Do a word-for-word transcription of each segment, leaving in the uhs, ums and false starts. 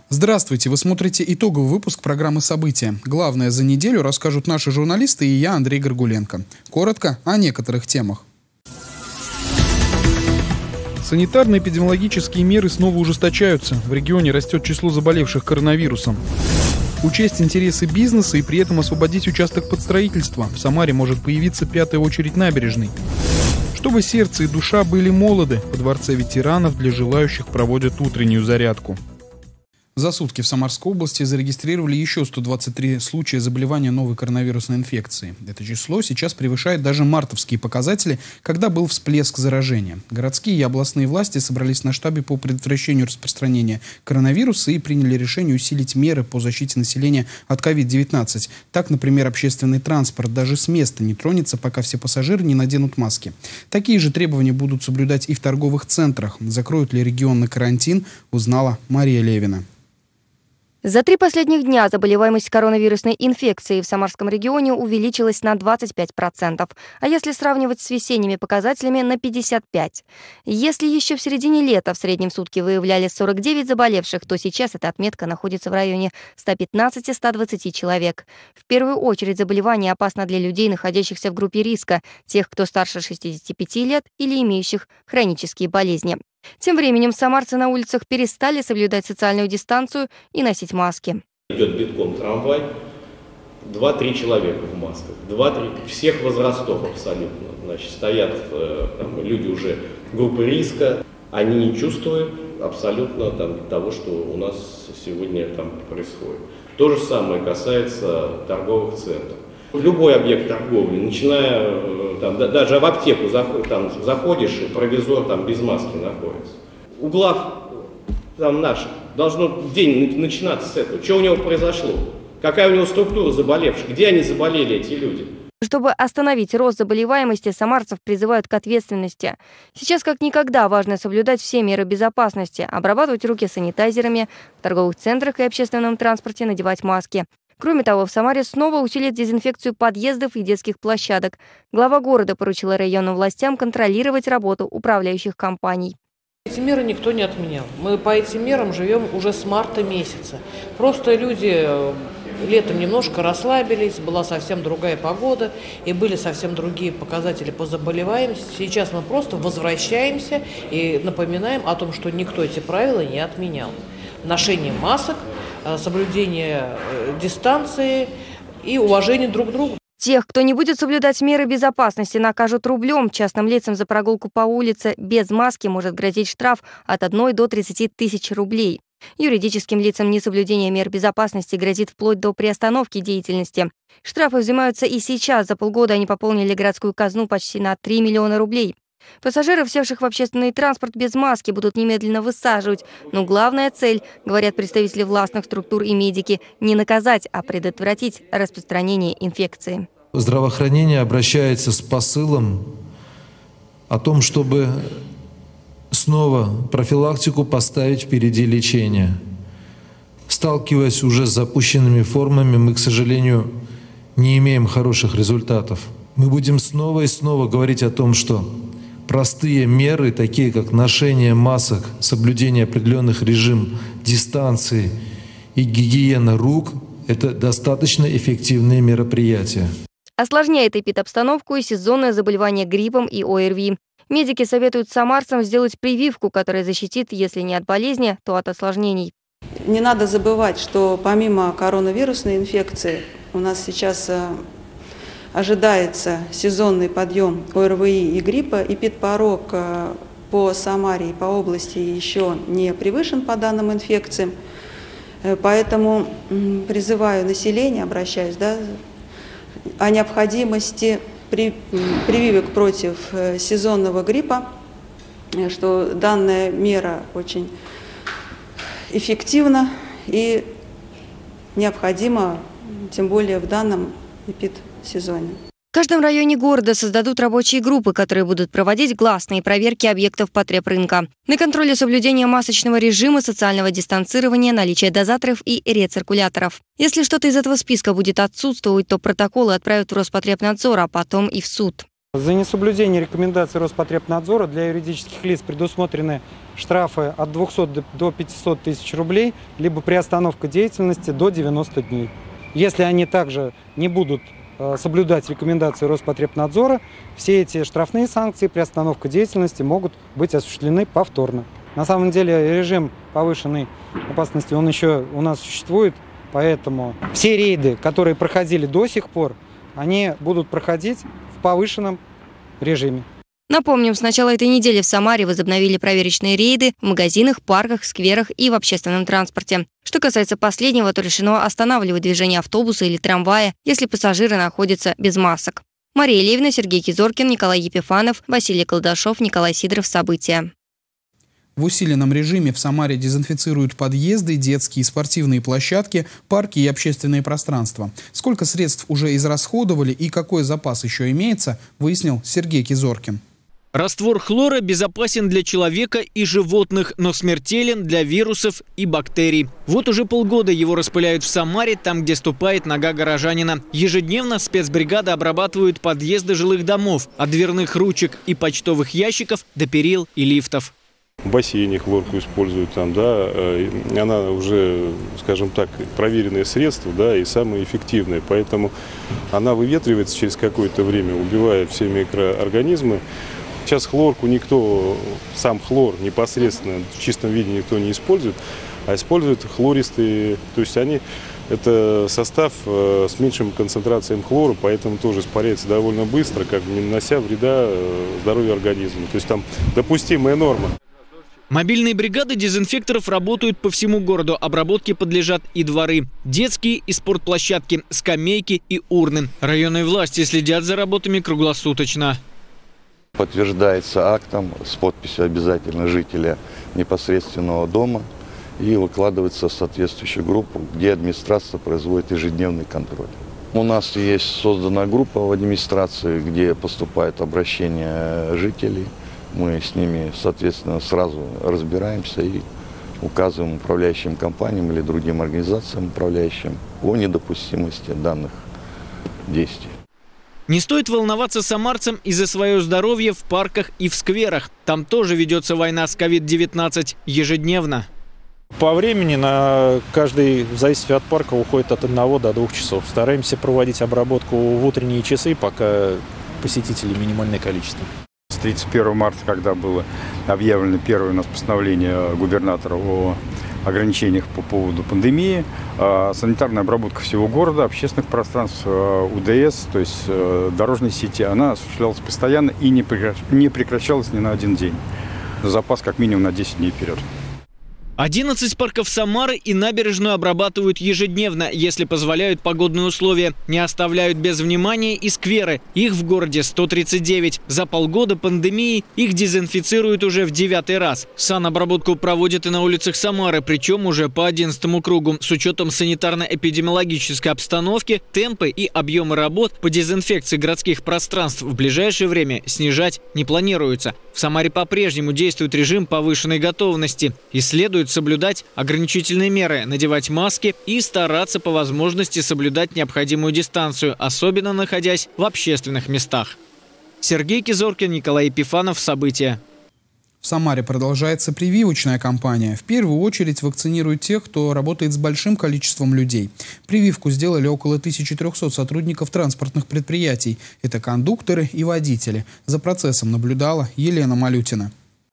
Здравствуйте! Вы смотрите итоговый выпуск программы «События». Главное за неделю расскажут наши журналисты и я, Андрей Горгуленко. Коротко о некоторых темах. Санитарно-эпидемиологические меры снова ужесточаются. В регионе растет число заболевших коронавирусом. Учесть интересы бизнеса и при этом освободить участок под строительство. В Самаре может появиться пятая очередь набережной. Чтобы сердце и душа были молоды, во Дворце ветеранов для желающих проводят утреннюю зарядку. За сутки в Самарской области зарегистрировали еще сто двадцать три случая заболевания новой коронавирусной инфекцией. Это число сейчас превышает даже мартовские показатели, когда был всплеск заражения. Городские и областные власти собрались на штабе по предотвращению распространения коронавируса и приняли решение усилить меры по защите населения от ковид девятнадцать. Так, например, общественный транспорт даже с места не тронется, пока все пассажиры не наденут маски. Такие же требования будут соблюдать и в торговых центрах. Закроют ли регион на карантин, узнала Мария Левина. За три последних дня заболеваемость коронавирусной инфекцией в Самарском регионе увеличилась на двадцать пять процентов, а если сравнивать с весенними показателями, на пятьдесят пять процентов. Если еще в середине лета в среднем в сутки выявляли сорок девять заболевших, то сейчас эта отметка находится в районе ста пятнадцати — ста двадцати человек. В первую очередь заболевание опасно для людей, находящихся в группе риска, тех, кто старше шестидесяти пяти лет или имеющих хронические болезни. Тем временем самарцы на улицах перестали соблюдать социальную дистанцию и носить маски. Идет битком трамвай, два-три человека в масках, два-три, всех возрастов абсолютно. Значит, стоят там, люди уже группы риска, они не чувствуют абсолютно там, того, что у нас сегодня там происходит. То же самое касается торговых центров. Любой объект торговли, начиная, там, да, даже в аптеку заход, там, заходишь, и провизор там без маски находится. В углах там, наших должно день начинаться с этого. Что у него произошло? Какая у него структура заболевших? Где они заболели, эти люди? Чтобы остановить рост заболеваемости, самарцев призывают к ответственности. Сейчас как никогда важно соблюдать все меры безопасности, обрабатывать руки санитайзерами, в торговых центрах и общественном транспорте надевать маски. Кроме того, в Самаре снова усилят дезинфекцию подъездов и детских площадок. Глава города поручила районным властям контролировать работу управляющих компаний. Эти меры никто не отменял. Мы по этим мерам живем уже с марта месяца. Просто люди летом немножко расслабились, была совсем другая погода и были совсем другие показатели по заболеваемости. Сейчас мы просто возвращаемся и напоминаем о том, что никто эти правила не отменял. Ношение масок, соблюдение дистанции и уважение друг к другу. Тех, кто не будет соблюдать меры безопасности, накажут рублем. Частным лицам за прогулку по улице без маски может грозить штраф от одной до тридцати тысяч рублей. Юридическим лицам несоблюдение мер безопасности грозит вплоть до приостановки деятельности. Штрафы взимаются и сейчас. За полгода они пополнили городскую казну почти на три миллиона рублей. Пассажиров, севших в общественный транспорт без маски, будут немедленно высаживать. Но главная цель, говорят представители властных структур и медики, не наказать, а предотвратить распространение инфекции. Здравоохранение обращается с посылом о том, чтобы снова профилактику поставить впереди лечения. Сталкиваясь уже с запущенными формами, мы, к сожалению, не имеем хороших результатов. Мы будем снова и снова говорить о том, что простые меры, такие как ношение масок, соблюдение определенных режимов дистанции и гигиена рук – это достаточно эффективные мероприятия. Осложняет эпидобстановку и сезонное заболевание гриппом и ОРВИ. Медики советуют самарцам сделать прививку, которая защитит, если не от болезни, то от осложнений. Не надо забывать, что помимо коронавирусной инфекции у нас сейчас ожидается сезонный подъем ОРВИ и гриппа. Эпидпорог по Самаре и по области еще не превышен по данным инфекциям. Поэтому призываю население, обращаюсь, да, о необходимости при, прививок против сезонного гриппа, что данная мера очень эффективна и необходима, тем более в данном эпидсезоне. В каждом районе города создадут рабочие группы, которые будут проводить гласные проверки объектов потребрынка. На контроле соблюдения масочного режима, социального дистанцирования, наличия дозаторов и рециркуляторов. Если что-то из этого списка будет отсутствовать, то протоколы отправят в Роспотребнадзор, а потом и в суд. За несоблюдение рекомендаций Роспотребнадзора для юридических лиц предусмотрены штрафы от двухсот до пятисот тысяч рублей, либо приостановка деятельности до девяноста дней. Если они также не будут соблюдать рекомендации Роспотребнадзора, все эти штрафные санкции, приостановка деятельности могут быть осуществлены повторно. На самом деле режим повышенной опасности, он еще у нас существует, поэтому все рейды, которые проходили до сих пор, они будут проходить в повышенном режиме. Напомним, с начала этой недели в Самаре возобновили проверочные рейды в магазинах, парках, скверах и в общественном транспорте. Что касается последнего, то решено останавливать движение автобуса или трамвая, если пассажиры находятся без масок. Мария Левина, Сергей Кизоркин, Николай Епифанов, Василий Колдашов, Николай Сидоров. События. В усиленном режиме в Самаре дезинфицируют подъезды, детские и спортивные площадки, парки и общественные пространства. Сколько средств уже израсходовали и какой запас еще имеется, выяснил Сергей Кизоркин. Раствор хлора безопасен для человека и животных, но смертелен для вирусов и бактерий. Вот уже полгода его распыляют в Самаре, там, где ступает нога горожанина. Ежедневно спецбригады обрабатывают подъезды жилых домов, от дверных ручек и почтовых ящиков до перил и лифтов. В бассейне хлорку используют там, да, она уже, скажем так, проверенное средство, да, и самое эффективное. Поэтому она выветривается через какое-то время, убивает все микроорганизмы. Сейчас хлорку никто, сам хлор непосредственно в чистом виде никто не использует, а используют хлористые, то есть они, это состав с меньшим концентрацией хлора, поэтому тоже испаряется довольно быстро, как бы не нанося вреда здоровью организма. То есть там допустимая норма. Мобильные бригады дезинфекторов работают по всему городу. Обработке подлежат и дворы, детские и спортплощадки, скамейки и урны. Районные власти следят за работами круглосуточно. Подтверждается актом с подписью обязательно жителя непосредственного дома и выкладывается в соответствующую группу, где администрация производит ежедневный контроль. У нас есть создана группа в администрации, где поступают обращения жителей. Мы с ними, соответственно, сразу разбираемся и указываем управляющим компаниям или другим организациям управляющим о недопустимости данных действий. Не стоит волноваться самарцам и за свое здоровье в парках и в скверах. Там тоже ведется война с ковид девятнадцать ежедневно. По времени на каждый, в зависимости от парка, уходит от одного до двух часов. Стараемся проводить обработку в утренние часы, пока посетителей минимальное количество. С тридцать первого марта, когда было объявлено первое у нас постановление губернатора о ограничениях по поводу пандемии, санитарная обработка всего города, общественных пространств, УДС, то есть дорожной сети, она осуществлялась постоянно и не прекращалась ни на один день. Запас как минимум на десять дней вперед. одиннадцать парков Самары и набережную обрабатывают ежедневно, если позволяют погодные условия. Не оставляют без внимания и скверы. Их в городе сто тридцать девять. За полгода пандемии их дезинфицируют уже в девятый раз. Санобработку проводят и на улицах Самары, причем уже по одиннадцатому кругу. С учетом санитарно-эпидемиологической обстановки, темпы и объемы работ по дезинфекции городских пространств в ближайшее время снижать не планируется. В Самаре по-прежнему действует режим повышенной готовности. И следует соблюдать ограничительные меры, надевать маски и стараться по возможности соблюдать необходимую дистанцию, особенно находясь в общественных местах. Сергей Кизоркин, Николай Епифанов. События. В Самаре продолжается прививочная кампания. В первую очередь вакцинируют тех, кто работает с большим количеством людей. Прививку сделали около тысячи трёхсот сотрудников транспортных предприятий. Это кондукторы и водители. За процессом наблюдала Елена Малютина.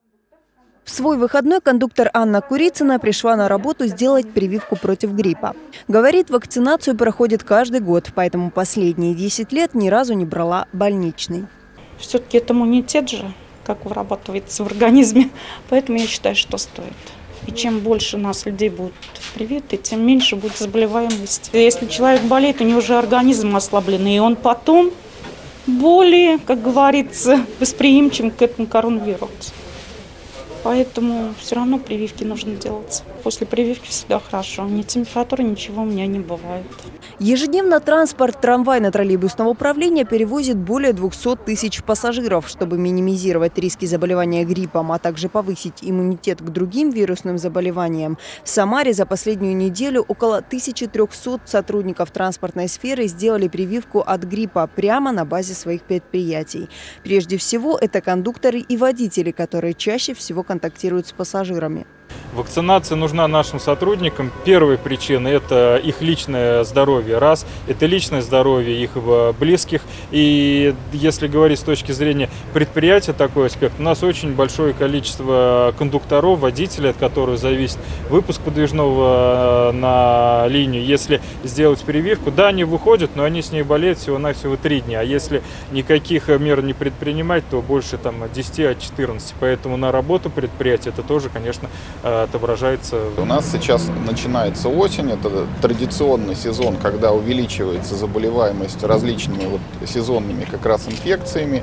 В свой выходной кондуктор Анна Курицына пришла на работу сделать прививку против гриппа. Говорит, вакцинацию проходит каждый год, поэтому последние десять лет ни разу не брала больничный. Все-таки это иммунитет же, как вырабатывается в организме, поэтому я считаю, что стоит. И чем больше нас людей будут привиты, тем меньше будет заболеваемость. Если человек болеет, у него уже организм ослаблен, и он потом более, как говорится, восприимчив к этому коронавирусу. Поэтому все равно прививки нужно делать. После прививки всегда хорошо. Ни температуры, ничего у меня не бывает. Ежедневно транспорт трамвайно-троллейбусного управления перевозит более двухсот тысяч пассажиров. Чтобы минимизировать риски заболевания гриппом, а также повысить иммунитет к другим вирусным заболеваниям, в Самаре за последнюю неделю около тысячи трёхсот сотрудников транспортной сферы сделали прививку от гриппа прямо на базе своих предприятий. Прежде всего, это кондукторы и водители, которые чаще всего контактируют с пассажирами. Вакцинация нужна нашим сотрудникам. Первая причина – это их личное здоровье. Раз – это личное здоровье их близких. И если говорить с точки зрения предприятия, такой аспект, у нас очень большое количество кондукторов, водителей, от которых зависит выпуск подвижного на линию. Если сделать прививку, да, они выходят, но они с ней болеют всего-навсего три дня. А если никаких мер не предпринимать, то больше там, от десяти, от четырнадцати. Поэтому на работу предприятия это тоже, конечно, отображается. У нас сейчас начинается осень, это традиционный сезон, когда увеличивается заболеваемость различными вот сезонными как раз инфекциями.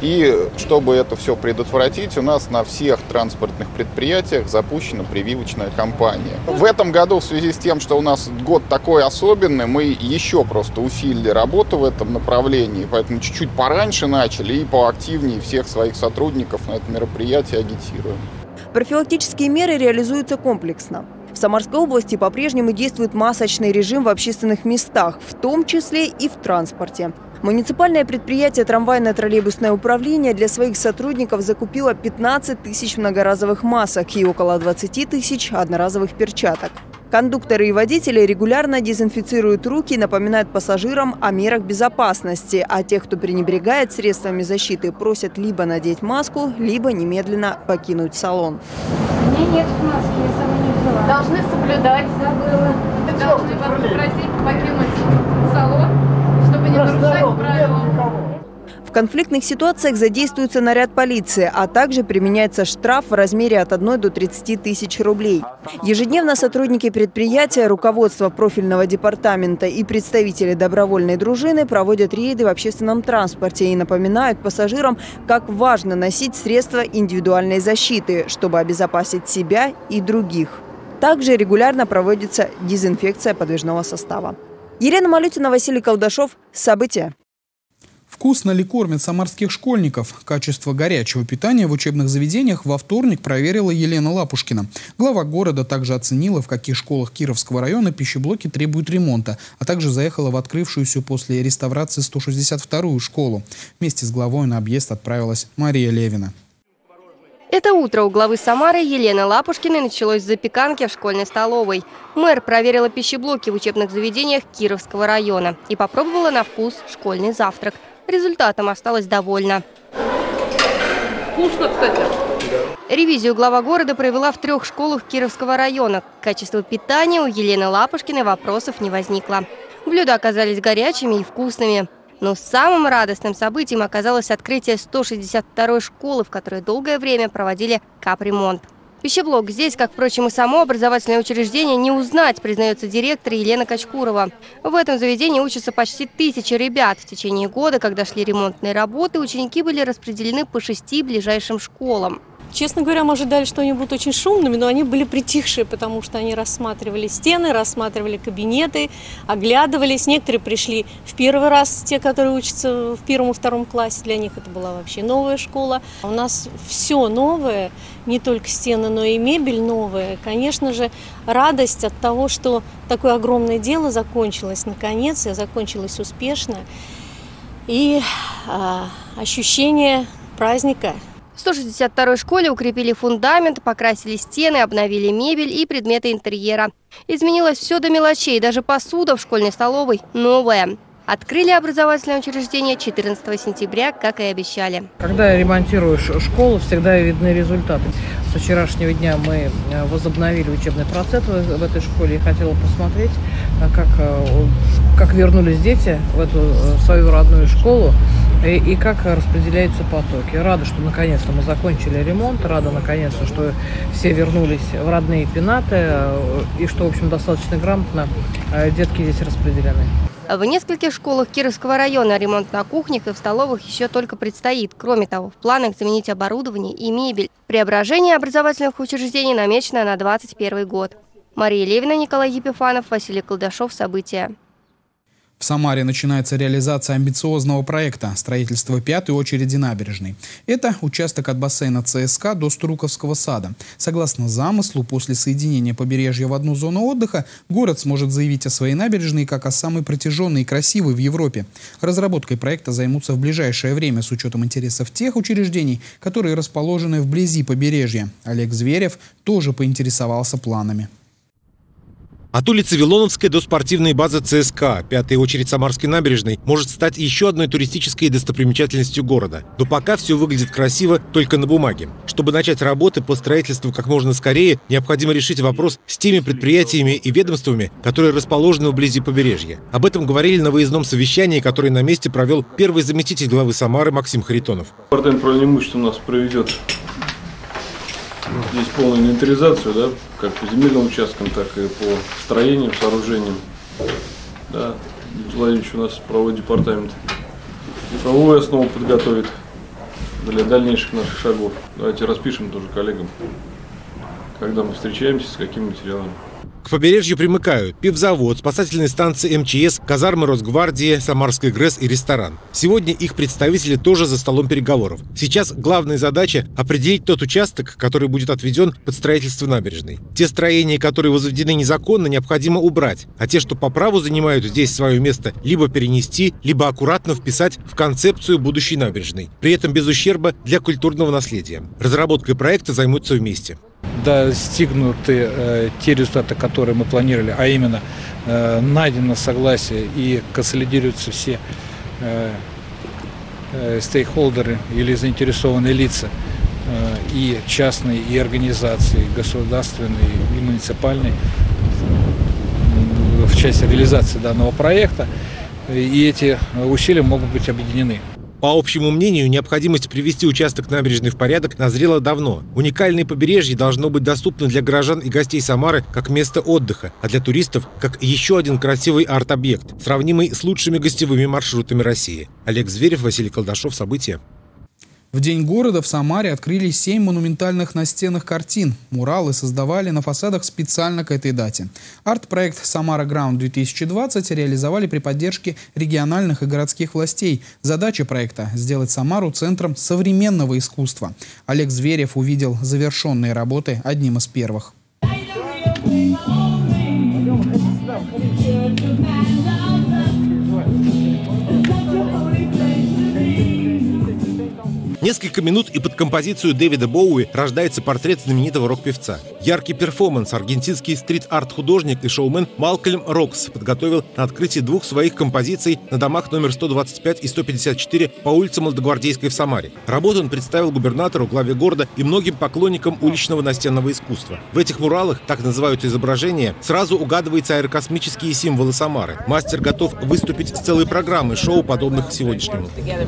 И чтобы это все предотвратить, у нас на всех транспортных предприятиях запущена прививочная кампания. В этом году в связи с тем, что у нас год такой особенный, мы еще просто усилили работу в этом направлении, поэтому чуть-чуть пораньше начали и поактивнее всех своих сотрудников на это мероприятие агитируем. Профилактические меры реализуются комплексно. В Самарской области по-прежнему действует масочный режим в общественных местах, в том числе и в транспорте. Муниципальное предприятие «Трамвайно-троллейбусное управление» для своих сотрудников закупило пятнадцать тысяч многоразовых масок и около двадцати тысяч одноразовых перчаток. Кондукторы и водители регулярно дезинфицируют руки и напоминают пассажирам о мерах безопасности, а тех, кто пренебрегает средствами защиты, просят либо надеть маску, либо немедленно покинуть салон. У меня нет маски, я сама не взяла. Должны соблюдать. Забыла. Должны вас попросить покинуть салон, чтобы не нарушать правила. В конфликтных ситуациях задействуется наряд полиции, а также применяется штраф в размере от одной до тридцати тысяч рублей. Ежедневно сотрудники предприятия, руководство профильного департамента и представители добровольной дружины проводят рейды в общественном транспорте и напоминают пассажирам, как важно носить средства индивидуальной защиты, чтобы обезопасить себя и других. Также регулярно проводится дезинфекция подвижного состава. Елена Малютина, Василий Колдашов. События. Вкусно ли кормят самарских школьников? Качество горячего питания в учебных заведениях во вторник проверила Елена Лапушкина. Глава города также оценила, в каких школах Кировского района пищеблоки требуют ремонта, а также заехала в открывшуюся после реставрации сто шестьдесят вторую школу. Вместе с главой на объезд отправилась Мария Левина. Это утро у главы Самары Елены Лапушкиной началось с запеканки в школьной столовой. Мэр проверила пищеблоки в учебных заведениях Кировского района и попробовала на вкус школьный завтрак. Результатом осталась довольна. Вкусно, кстати. Ревизию глава города провела в трех школах Кировского района. К качеству питания у Елены Лапушкиной вопросов не возникло. Блюда оказались горячими и вкусными. Но самым радостным событием оказалось открытие сто шестьдесят второй школы, в которой долгое время проводили капремонт. Пищеблок здесь, как, впрочем, и само образовательное учреждение, не узнать, признается директор Елена Качкурова. В этом заведении учатся почти тысяча ребят. В течение года, когда шли ремонтные работы, ученики были распределены по шести ближайшим школам. Честно говоря, мы ожидали, что они будут очень шумными, но они были притихшие, потому что они рассматривали стены, рассматривали кабинеты, оглядывались. Некоторые пришли в первый раз, те, которые учатся в первом и втором классе. Для них это была вообще новая школа. У нас все новое, не только стены, но и мебель новая. Конечно же, радость от того, что такое огромное дело закончилось наконец, и закончилось успешно. И а, ощущение праздника. В сто шестьдесят второй школе укрепили фундамент, покрасили стены, обновили мебель и предметы интерьера. Изменилось все до мелочей, даже посуда в школьной столовой новая. Открыли образовательное учреждение четырнадцатого сентября, как и обещали. Когда ремонтируешь школу, всегда видны результаты. С вчерашнего дня мы возобновили учебный процесс в этой школе. Я хотела посмотреть, как, как вернулись дети в эту свою родную школу. и, и как распределяются потоки. Рада, что наконец-то мы закончили ремонт, рада наконец-то, что все вернулись в родные пенаты и что, в общем, достаточно грамотно детки здесь распределены. В нескольких школах Кировского района ремонт на кухнях и в столовых еще только предстоит. Кроме того, в планах заменить оборудование и мебель. Преображение образовательных учреждений намечено на двадцать первый год. Мария Левина, Николай Епифанов, Василий Колдашов. События. В Самаре начинается реализация амбициозного проекта строительства пятой очереди набережной. Это участок от бассейна ЦСКА до Струковского сада. Согласно замыслу, после соединения побережья в одну зону отдыха, город сможет заявить о своей набережной как о самой протяженной и красивой в Европе. Разработкой проекта займутся в ближайшее время с учетом интересов тех учреждений, которые расположены вблизи побережья. Олег Зверев тоже поинтересовался планами. От улицы Вилоновской до спортивной базы ЦСКА пятая очередь Самарской набережной может стать еще одной туристической достопримечательностью города. Но пока все выглядит красиво только на бумаге. Чтобы начать работы по строительству как можно скорее, необходимо решить вопрос с теми предприятиями и ведомствами, которые расположены вблизи побережья. Об этом говорили на выездном совещании, которое на месте провел первый заместитель главы Самары Максим Харитонов. Департамент управления имуществом у нас проведет здесь полную инвентаризацию, да, как по земельным участкам, так и по строениям, сооружениям. Да, Владимирович у нас правовой департамент правовую основу подготовит для дальнейших наших шагов. Давайте распишем тоже коллегам, когда мы встречаемся, с какими материалами. К побережью примыкают пивзавод, спасательные станции МЧС, казармы Росгвардии, Самарская ГРЭС и ресторан. Сегодня их представители тоже за столом переговоров. Сейчас главная задача – определить тот участок, который будет отведен под строительство набережной. Те строения, которые возведены незаконно, необходимо убрать, а те, что по праву занимают здесь свое место, либо перенести, либо аккуратно вписать в концепцию будущей набережной. При этом без ущерба для культурного наследия. Разработкой проекта займутся вместе. Достигнуты э, те результаты, которые мы планировали, а именно э, найдено согласие и консолидируются все э, э, стейкхолдеры или заинтересованные лица, э, и частные, и организации, государственные, и муниципальные, э, в части реализации данного проекта, и эти усилия могут быть объединены. По общему мнению, необходимость привести участок набережной в порядок назрела давно. Уникальное побережье должно быть доступно для горожан и гостей Самары как место отдыха, а для туристов как еще один красивый арт-объект, сравнимый с лучшими гостевыми маршрутами России. Олег Зверев, Василий Колдашов. События. В День города в Самаре открыли семь монументальных настенных картин. Муралы создавали на фасадах специально к этой дате. Арт-проект «Самара Граунд-две тысячи двадцать» реализовали при поддержке региональных и городских властей. Задача проекта – сделать Самару центром современного искусства. Олег Зверев увидел завершенные работы одним из первых. Несколько минут, и под композицию Дэвида Боуи рождается портрет знаменитого рок-певца. Яркий перформанс аргентинский стрит-арт-художник и шоумен Малкольм Рокс подготовил на открытии двух своих композиций на домах номер сто двадцать пять и сто пятьдесят четыре по улице Молодогвардейской в Самаре. Работу он представил губернатору, главе города и многим поклонникам уличного настенного искусства. В этих муралах, так называют изображения, сразу угадываются аэрокосмические символы Самары. Мастер готов выступить с целой программой шоу, подобных сегодняшнему.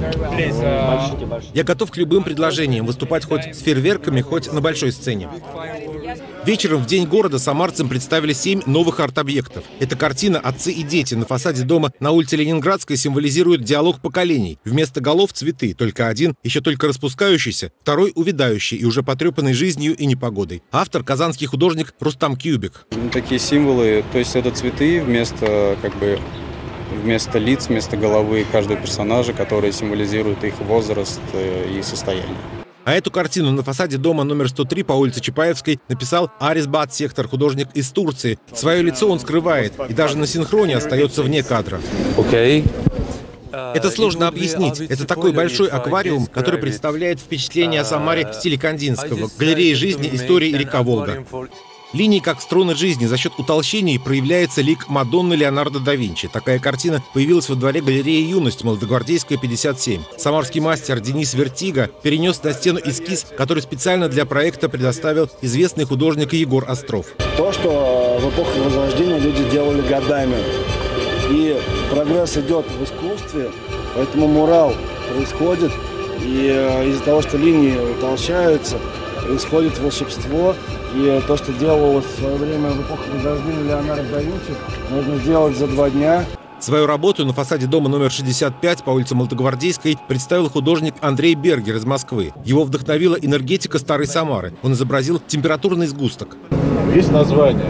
Я готов к любым предложениям, выступать хоть с фейерверками, хоть на большой сцене. Вечером в День города самарцам представили семь новых арт-объектов. Эта картина «Отцы и дети» на фасаде дома на улице Ленинградской символизирует диалог поколений. Вместо голов цветы, только один, еще только распускающийся, второй увядающий и уже потрепанный жизнью и непогодой. Автор – казанский художник Рустам Кюбик. Такие символы, то есть это цветы вместо как бы вместо лиц, вместо головы каждого персонажа, которые символизируют их возраст и состояние. А эту картину на фасаде дома номер сто три по улице Чапаевской написал Арис Бат-Сектор, художник из Турции. Свое лицо он скрывает и даже на синхроне остается вне кадра. Okay. Это сложно объяснить. Это такой большой аквариум, который представляет впечатление о Самаре в стиле Кандинского, галереи жизни, истории и река Волга. Линии как струны жизни. За счет утолщений проявляется лик Мадонны Леонардо да Винчи. Такая картина появилась во дворе галереи «Юность», Молодогвардейская, пятьдесят семь. Самарский мастер Денис Вертига перенес на стену эскиз, который специально для проекта предоставил известный художник Егор Остров. То, что в эпоху Возрождения люди делали годами. И прогресс идет в искусстве, поэтому мурал происходит. И из-за того, что линии утолщаются, происходит волшебство. И то, что делалось в свое время в эпоху Возрождения Леонардо да Винчи, можно сделать за два дня. Свою работу на фасаде дома номер шестьдесят пять по улице Молодогвардейской представил художник Андрей Бергер из Москвы. Его вдохновила энергетика старой Самары. Он изобразил температурный сгусток. Есть название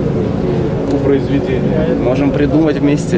у произведения? Можем придумать вместе.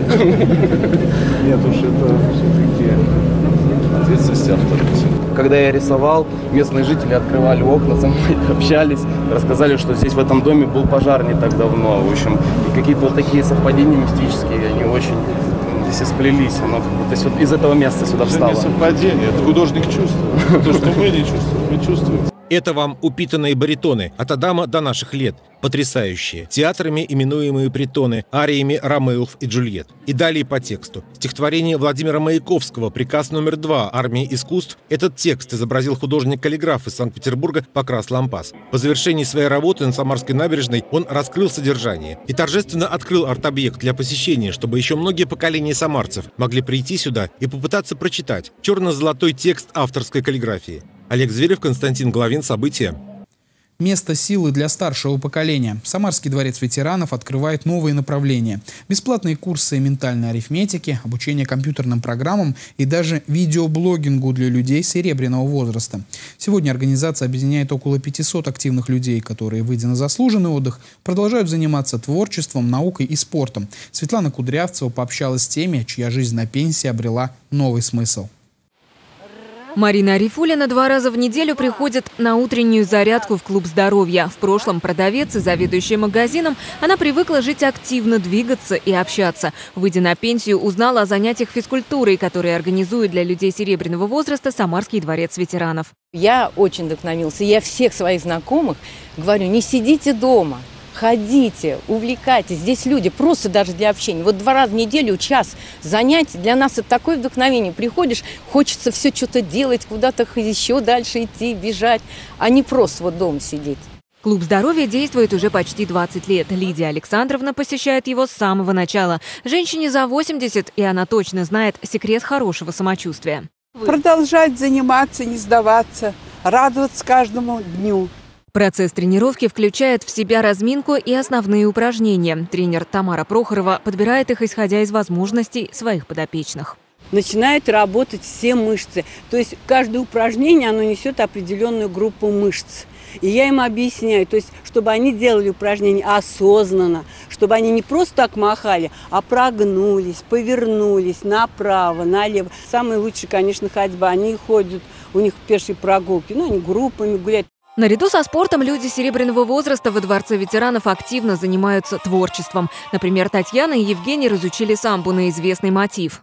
Нет уж, это все-таки ответственность автора. Когда я рисовал, местные жители открывали окна, со мной общались, рассказали, что здесь в этом доме был пожар не так давно. В общем, и какие-то вот такие совпадения мистические, они очень здесь сплелись. Оно как будто вот из этого места сюда встало. Это не совпадение, это художник чувствует. То, что мы не чувствуем, мы чувствуем. Это вам упитанные баритоны от Адама до наших лет. Потрясающие. Театрами именуемые притоны, ариями Ромеов и Джульетт. И далее по тексту. Стихотворение Владимира Маяковского «Приказ номер два. Армия искусств». Этот текст изобразил художник-каллиграф из Санкт-Петербурга Покрас Лампас. По завершении своей работы на Самарской набережной он раскрыл содержание и торжественно открыл арт-объект для посещения, чтобы еще многие поколения самарцев могли прийти сюда и попытаться прочитать черно-золотой текст авторской каллиграфии. Олег Зверев, Константин Головин. События. Место силы для старшего поколения. Самарский дворец ветеранов открывает новые направления. Бесплатные курсы ментальной арифметики, обучение компьютерным программам и даже видеоблогингу для людей серебряного возраста. Сегодня организация объединяет около пятисот активных людей, которые, выйдя на заслуженный отдых, продолжают заниматься творчеством, наукой и спортом. Светлана Кудрявцева пообщалась с теми, чья жизнь на пенсии обрела новый смысл. Марина Арифулина два раза в неделю приходит на утреннюю зарядку в клуб здоровья. В прошлом продавец и заведующая магазином, она привыкла жить активно, двигаться и общаться. Выйдя на пенсию, узнала о занятиях физкультурой, которые организует для людей серебряного возраста Самарский дворец ветеранов. Я очень вдохновился. Я всех своих знакомых говорю, не сидите дома. Ходите, увлекайтесь. Здесь люди просто даже для общения. Вот два раза в неделю, час занятий. Для нас это такое вдохновение. Приходишь, хочется все что-то делать, куда-то еще дальше идти, бежать, а не просто вот дома сидеть. Клуб здоровья действует уже почти двадцать лет. Лидия Александровна посещает его с самого начала. Женщине за восемьдесят, и она точно знает секрет хорошего самочувствия. Продолжать заниматься, не сдаваться, радоваться каждому дню. Процесс тренировки включает в себя разминку и основные упражнения. Тренер Тамара Прохорова подбирает их, исходя из возможностей своих подопечных. Начинают работать все мышцы. То есть каждое упражнение, оно несет определенную группу мышц. И я им объясняю, то есть, чтобы они делали упражнения осознанно, чтобы они не просто так махали, а прогнулись, повернулись направо, налево. Самый лучший, конечно, ходьба. Они ходят, у них пешие прогулки, ну, они группами гуляют. Наряду со спортом люди серебряного возраста во Дворце ветеранов активно занимаются творчеством. Например, Татьяна и Евгений разучили самбу на известный мотив.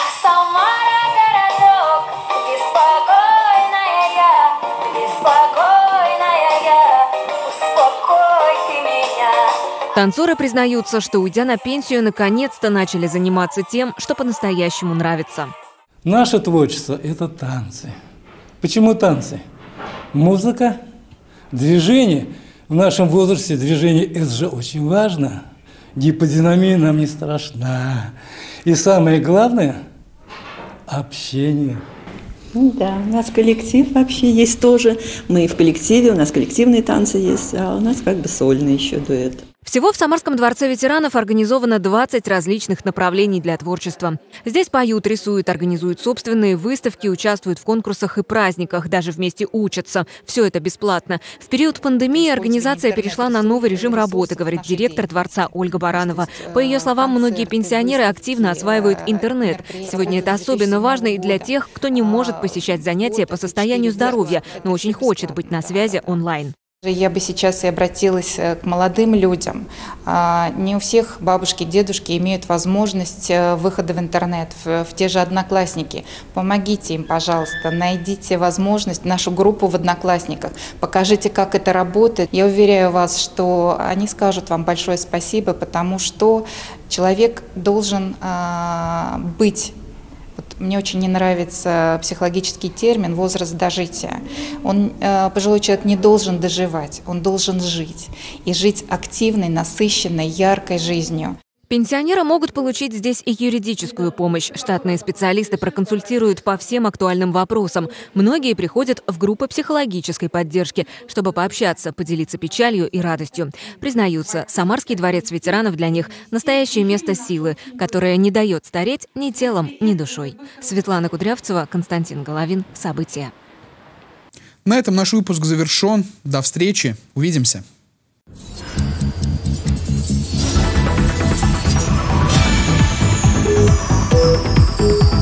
Танцоры признаются, что, уйдя на пенсию, наконец-то начали заниматься тем, что по-настоящему нравится. Наше творчество – это танцы. Почему танцы? Музыка. Движение. В нашем возрасте движение – это же очень важно. Гиподинамия нам не страшна. И самое главное – общение. Да, у нас коллектив вообще есть тоже. Мы в коллективе, у нас коллективные танцы есть, а у нас как бы сольный еще дуэт. Всего в Самарском дворце ветеранов организовано двадцать различных направлений для творчества. Здесь поют, рисуют, организуют собственные выставки, участвуют в конкурсах и праздниках, даже вместе учатся. Все это бесплатно. В период пандемии организация перешла на новый режим работы, говорит директор дворца Ольга Баранова. По ее словам, многие пенсионеры активно осваивают интернет. Сегодня это особенно важно и для тех, кто не может посещать занятия по состоянию здоровья, но очень хочет быть на связи онлайн. Я бы сейчас и обратилась к молодым людям. Не у всех бабушки, дедушки имеют возможность выхода в интернет, в те же Одноклассники. Помогите им, пожалуйста, найдите возможность, нашу группу в Одноклассниках, покажите, как это работает. Я уверяю вас, что они скажут вам большое спасибо, потому что человек должен быть. Вот мне очень не нравится психологический термин «возраст дожития». Он, э, пожилой человек не должен доживать, он должен жить. И жить активной, насыщенной, яркой жизнью. Пенсионеры могут получить здесь и юридическую помощь. Штатные специалисты проконсультируют по всем актуальным вопросам. Многие приходят в группы психологической поддержки, чтобы пообщаться, поделиться печалью и радостью. Признаются, Самарский дворец ветеранов для них – настоящее место силы, которое не дает стареть ни телом, ни душой. Светлана Кудрявцева, Константин Головин. События. На этом наш выпуск завершен. До встречи. Увидимся. Thank you.